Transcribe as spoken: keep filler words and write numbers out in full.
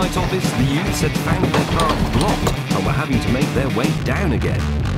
night office, the youths had found their path blocked and were having to make their way down again.